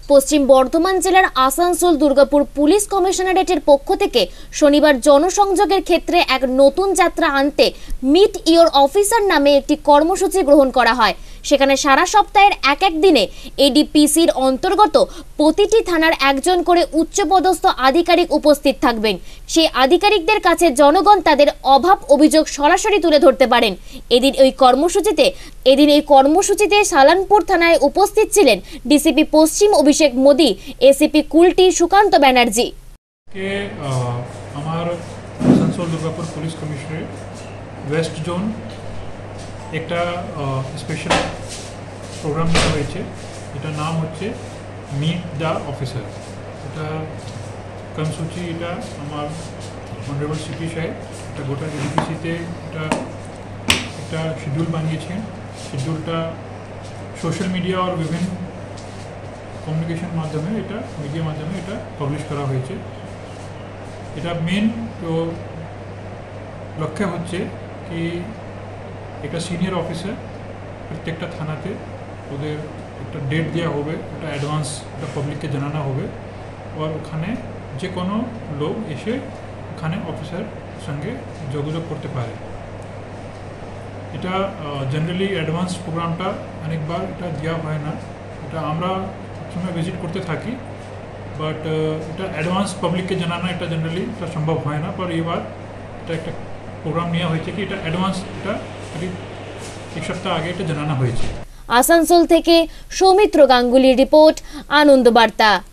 পশ্চিম বর্ধমান জেলার আসানসোল দুর্গাপুর পুলিশ কমিশনারেটের পক্ষ থেকে শনিবার জনসংযোগের ক্ষেত্রে এক নতুন যাত্রা আনতে মিট ইওর অফিসার নামে একটি কর্মসূচি গ্রহণ করা হয়। সেখানে সারা সপ্তাহের এক এক দিনে এডিপিসির অন্তর্গত প্রতিটি থানার একজন করে উচ্চপদস্থ আধিকারিক উপস্থিত থাকবেন। সেই আধিকারিকদের কাছে জনগণ তাদের অভাব অভিযোগ সরাসরি তুলে ধরতে পারেন। এদিন এই কর্মসূচিতে সালানপুর থানায় উপস্থিত ছিলেন ডিসিপি পশ্চিম অভিষেক মোদি, এসিপি কুলটি সুকান্ত ব্যানার্জি। আমার Asansol Durgapur police commissionerate west zone একটা স্পেশাল প্রোগ্রাম নেওয়া হয়েছে। এটার নাম হচ্ছে মিট দ্য অফিসার। এটা কর্মসূচি এটা আমার অনারেবল সিপি সাহেব এটা গোটা এডিপিসিতে এটা একটা শিডিউল বানিয়েছেন। শিডিউলটা সোশ্যাল মিডিয়া আর বিভিন্ন কমিউনিকেশন মাধ্যমে মিডিয়ার মাধ্যমে এটা পাবলিশ করা হয়েছে। এটা মেন তো লক্ষ্য হচ্ছে কি একটা সিনিয়র অফিসার প্রত্যেকটা থানাতে ওদের একটা ডেট দেওয়া হবে, একটা অ্যাডভান্স একটা পাবলিককে জানানো হবে, আর ওখানে যে কোনো লোক এসে ওখানে অফিসার সঙ্গে যোগাযোগ করতে পারে। এটা জেনারেলি অ্যাডভান্স প্রোগ্রামটা অনেকবার এটা দেওয়া হয় না, এটা আমরা সবসময় ভিজিট করতে থাকি, বাট এটা অ্যাডভান্স পাবলিককে জানানো এটা জেনারেলি এটা সম্ভব হয় না। পর এবার এটা একটা প্রোগ্রাম নেওয়া হয়েছে কি এটা অ্যাডভান্স এটা এক সপ্তাহ আগে এটা জানানো হয়েছে। আসানসোল থেকে সৌমিত্র গাঙ্গুলির রিপোর্ট, আনন্দ বার্তা।